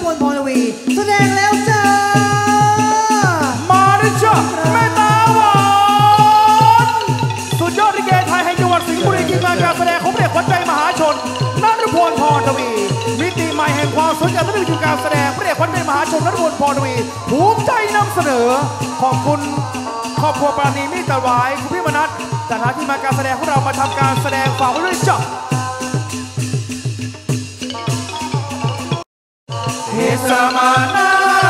พลพรวีแสดงแล้วจ้ามาด้วยจ้าแม่ตาหวานสุดยอดลิเกไทยแห่งจังหวัดสิงห์บุรีทีมงานการแสดงของเด็กขวัญใจมหาชนนฤพลพรวีมิติใหม่แห่งความสวยงามและทีมการแสดงพระเอกขวัญใจมหาชนนฤพลพรวีภูมิใจนำเสนอขอบคุณครอบครัวปราณีมิตรหวายคุณพี่มนัสจัดหาทีมงานการแสดงของเรามาทำการแสดงฝากไว้ด้วยจ้าเฮสมานา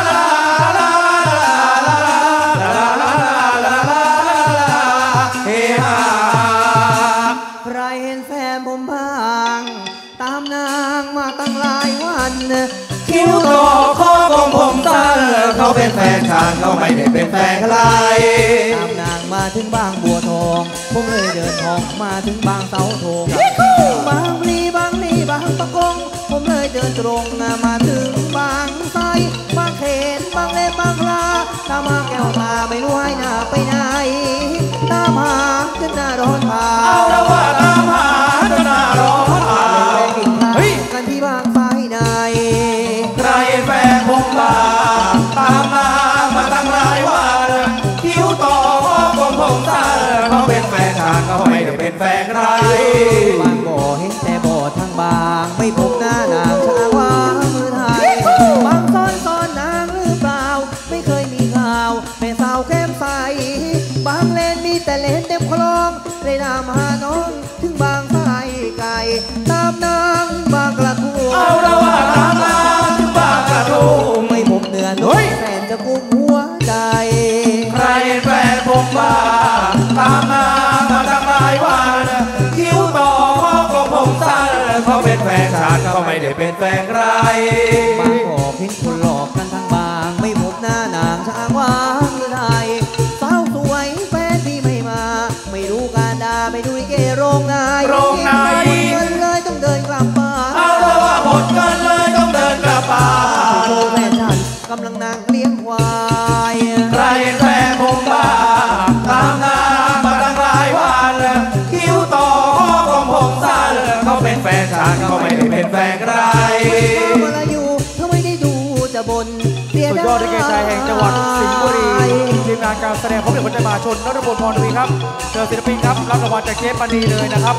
เฮฮาใครเห็นแฟนผมบ้างตามนางมาตั้งหลายวันคิ้วโตคอกลมผมสั้นเขาเป็นแฟนฉันเขาไม่ได้เป็นแฟนใครตามนางมาถึงบางบัวทองผมเลยเดินทองมาถึงบางเสาธงบางปลีบางลีบางประกงผมเลยเดินตรงมาถึงบางไทรบางเขนบางเลนบางลาตามมาแก้วตาไม่รู้ให้หน้าไปไหนตามหาจนหน้าร้อนผาเอาละว่าตามหาจนหน้าร้อนผาเฮ้ยกันที่บางไทรไหนใครแฟนผมบ้าตามนางมาตั้งหลายวันคิ้วต่อข้อกลมผมสั้นเขาเป็นแฟนฉันเขาไม่ได้เป็นแฟนใครบางบ่อเห็นแต่บ่อทางบางไม่พบหน้านางช้างว่ามือไทยบางซ้อนนางหรือเปล่าไม่เคยมีข่าวแม่สาวแก้มใสบางเลนมีแต่เลนเต็มคลองเลยนำหาน้องถึงบางไทรไก่ตามนางบางกระทู้เอาละว่าตามนางถึงบางกระทู้ไม่พบเนื้อน้อยแฟนจะกุมหัวใจใครแฟนผมบ้าตามนางมาตั้งหลายวันคิ้วต่อข้อกลมผมสั้นเขาเป็นแฟนฉันเขาไม่ได้เป็นแฟนใครบางบ่อเพียงคนหลอกกันทางบางไม่พบหน้านางช้างว่างหรือไทยสาวสวยแฟนที่ไม่มาไม่รู้การด่าไม่ดูลิเกโรงนายโรงนายหมดเงินเลยต้องเดินกลับบ้านเอาละว่าหมดเงินเลยต้องเดินกลับบ้านโอ้แฟนฉันกำลังนางเลี้ยงควายใครแฟนผมบ้าตามนางมาตั้งหลายวันคิ้วต่อข้อกลมผมสั้นเขาเป็นแฟนฉันเขาไม่ได้เป็นแฟนใครเวลาอยู่ทำไมได้ดูจะบนสุดยอดลิเกไทยแห่งจังหวัดสิงห์บุรีทีมงานการแสดงพบเด็กคนใจมหาชนนฤพลพรวีครับเจอศิลปินครับรับรางวัลจากเจ๊ปานีเลยนะครับ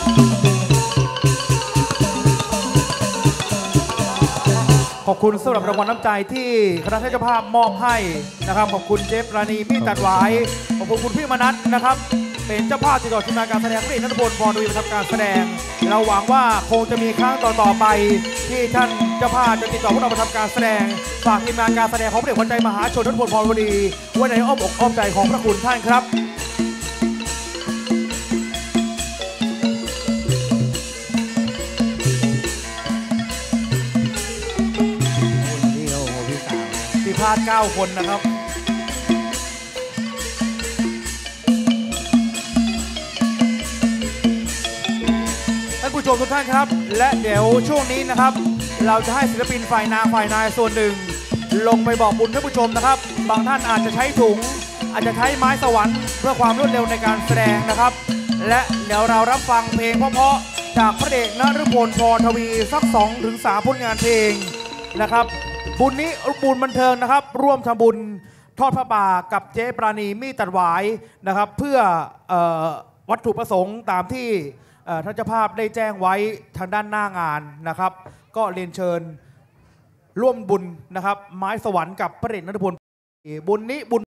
ขอบคุณสำหรับรางวัลน้ำใจที่คณะเจ้าภาพมอบให้นะครับขอบคุณเจ๊ปานีมิตรตัดหวายขอบคุณคุณพี่มนัสนะครับเป็นเจ้าภาพติดต่อทีมงานการแสดงพระเอกนฤพลพรวีมาทำการแสดงเราหวังว่าคงจะมีครั้งต่อไปที่ท่านเจ้าภาพจะติดต่อพวกเรามาทำการแสดงฝากทีมงานการแสดงของพระเอกขวัญใจมหาชนนฤพลพรวีไว้ในอ้อมอกอ้อมใจของพระคุณท่านครับพิพาท9 คนนะครับท่านผู้ชมทุกท่านครับและเดี๋ยวช่วงนี้นะครับเราจะให้ศิลปินฝ่ายนางฝ่ายนายส่วนหนึ่งลงไปบอกบุญท่านผู้ชมนะครับบางท่านอาจจะใช้ถุงอาจจะใช้ไม้สวรรค์เพื่อความรวดเร็วในการแสดงนะครับและเดี๋ยวเรารับฟังเพลงเพราะๆจากพระเอกนฤพลพรวีสัก 2-3 ผลงานเพลงนะครับบุญนี้บุญบันเทิงนะครับร่วมทำบุญทอดพระป่ากับเจ๊ปราณีมีตัดหวายนะครับเพื่อวัตถุประสงค์ตามที่ท่านเจ้าภาพได้แจ้งไว้ทางด้านหน้างานนะครับก็เรียนเชิญร่วมบุญนะครับไม้สวรรค์กับพระเอกนฤพลบุญนี้บุญ